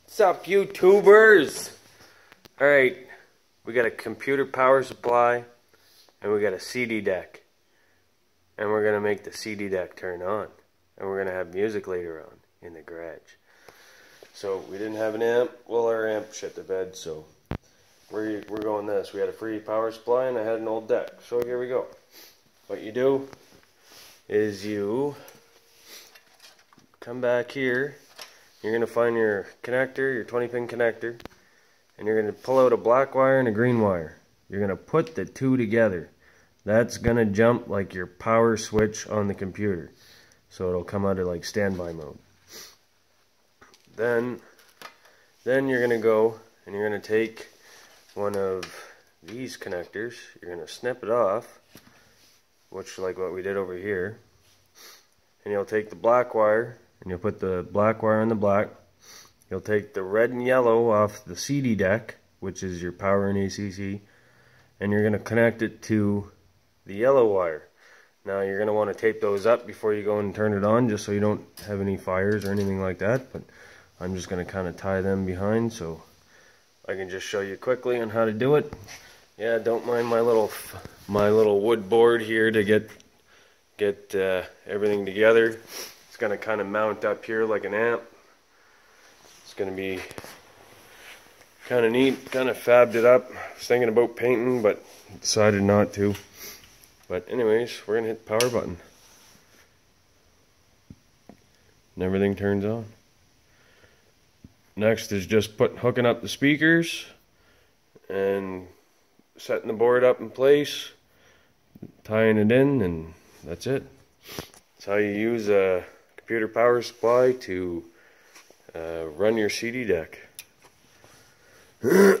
What's up, YouTubers? Alright, we got a computer power supply and we got a CD deck. And we're going to make the CD deck turn on. And we're going to have music later on in the garage. So we didn't have an amp. Well, our amp shit the bed, so we're going this. We had a free power supply and I had an old deck. So here we go. What you do is you come back here. You're going to find your connector, your 20-pin connector, and you're going to pull out a black wire and a green wire. You're going to put the two together. That's going to jump like your power switch on the computer. So it'll come out of like standby mode. Then you're going to go and you're going to take one of these connectors. You're going to snip it off, which like what we did over here. And you'll take the black wire and you'll put the black wire on the black. You'll take the red and yellow off the CD deck, which is your power and ACC, and you're going to connect it to the yellow wire. Now you're going to want to tape those up before you go and turn it on, just so you don't have any fires or anything like that, but I'm just going to kind of tie them behind so I can just show you quickly on how to do it. Yeah, don't mind my little wood board here to get everything together. It's going to kind of mount up here like an amp. It's going to be kind of neat, kind of fabbed it up. I was thinking about painting, but decided not to. But anyways, we're going to hit the power button. And everything turns on. Next is just hooking up the speakers and setting the board up in place, tying it in, and that's it. That's how you use a computer power supply to run your CD deck.